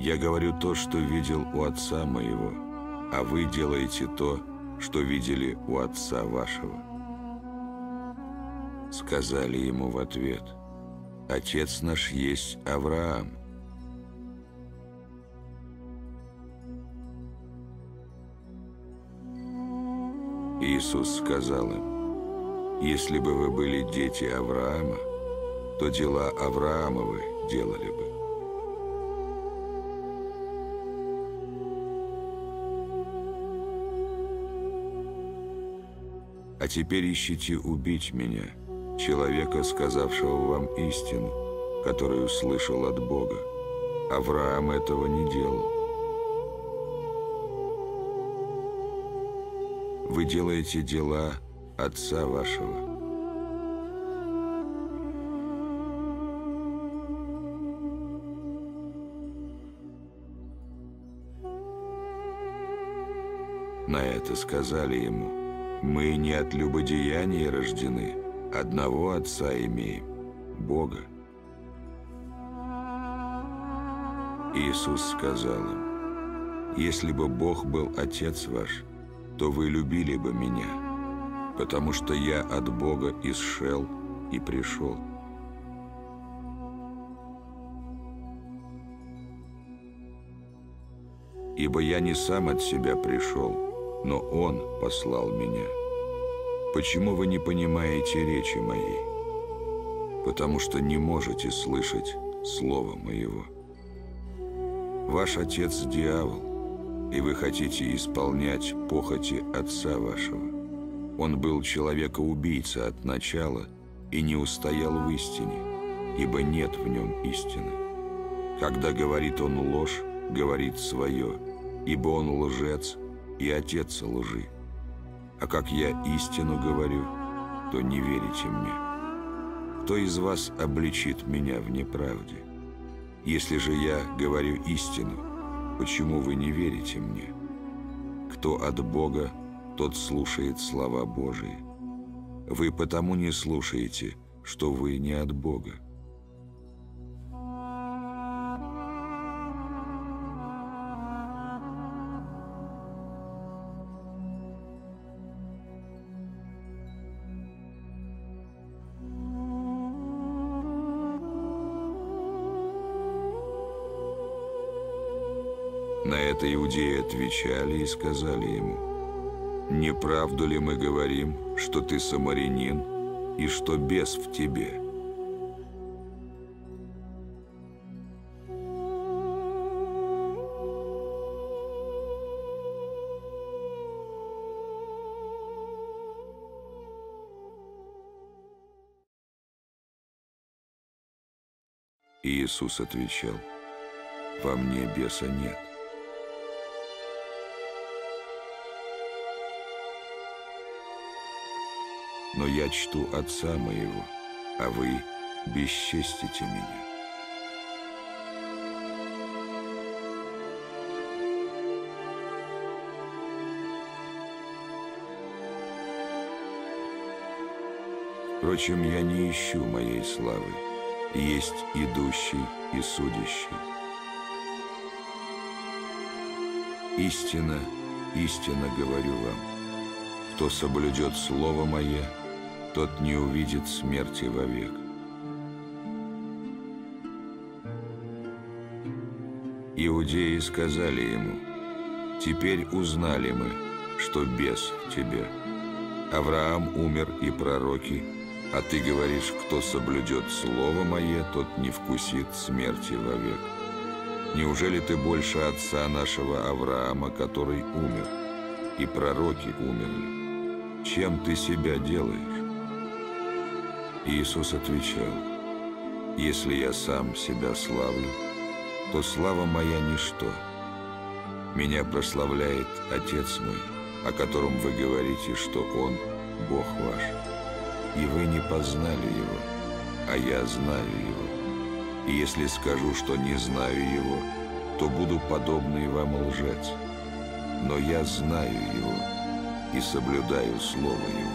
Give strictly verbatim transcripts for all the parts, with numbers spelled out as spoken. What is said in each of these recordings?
Я говорю то, что видел у отца моего, а вы делаете то, что видели у отца вашего». Сказали ему в ответ: «Отец наш есть Авраам». Иисус сказал им: «Если бы вы были дети Авраама, то дела Авраамовы делали бы». А теперь ищите убить меня, человека, сказавшего вам истину, которую слышал от Бога. Авраам этого не делал. Вы делаете дела отца вашего. На это сказали ему: «Мы не от любодеяния рождены, одного Отца имеем, Бога». Иисус сказал им: «Если бы Бог был Отец ваш, то вы любили бы Меня, потому что Я от Бога исшел и пришел». «Ибо Я не сам от себя пришел, но Он послал Меня. Почему вы не понимаете речи Моей? Потому что не можете слышать Слова Моего. Ваш отец – дьявол, и вы хотите исполнять похоти отца вашего. Он был человека-убийца от начала и не устоял в истине, ибо нет в нем истины. Когда говорит он ложь, говорит свое, ибо он лжец и отец лжи. А как я истину говорю, то не верите мне. Кто из вас обличит меня в неправде? Если же я говорю истину, почему вы не верите мне? Кто от Бога, тот слушает слова Божии. Вы потому не слушаете, что вы не от Бога». На это иудеи отвечали и сказали ему: «Не правду ли мы говорим, что ты самарянин и что бес в тебе?» И Иисус отвечал: «Во мне беса нет. Но я чту Отца моего, а вы бесчестите меня». Впрочем, я не ищу моей славы, есть идущий и судящий. Истина, истинно говорю вам, кто соблюдет Слово Мое, тот не увидит смерти вовек. Иудеи сказали ему: «Теперь узнали мы, что бес в тебе. Авраам умер и пророки, а ты говоришь, кто соблюдет Слово Мое, тот не вкусит смерти вовек. Неужели ты больше отца нашего Авраама, который умер, и пророки умерли? Чем ты себя делаешь?» Иисус отвечал: «Если я сам себя славлю, то слава моя ничто. Меня прославляет Отец мой, о котором вы говорите, что Он – Бог ваш. И вы не познали Его, а я знаю Его. И если скажу, что не знаю Его, то буду подобный вам лжец. Но я знаю Его и соблюдаю Слово Его».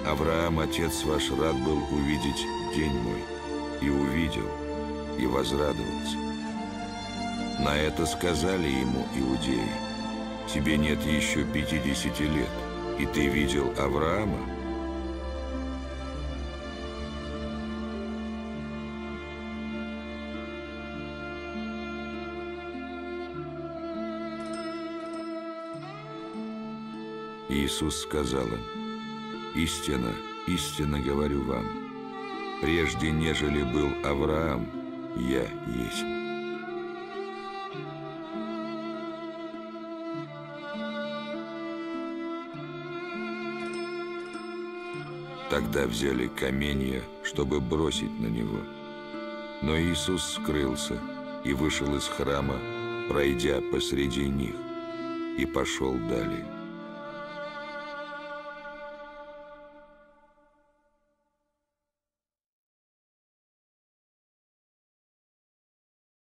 Авраам, отец ваш, рад был увидеть день мой, и увидел, и возрадовался. На это сказали ему иудеи: тебе нет еще пятидесяти лет, и ты видел Авраама? Иисус сказал им: истинно, истинно говорю вам, прежде нежели был Авраам, я есть. Тогда взяли каменья, чтобы бросить на него. Но Иисус скрылся и вышел из храма, пройдя посреди них, и пошел далее.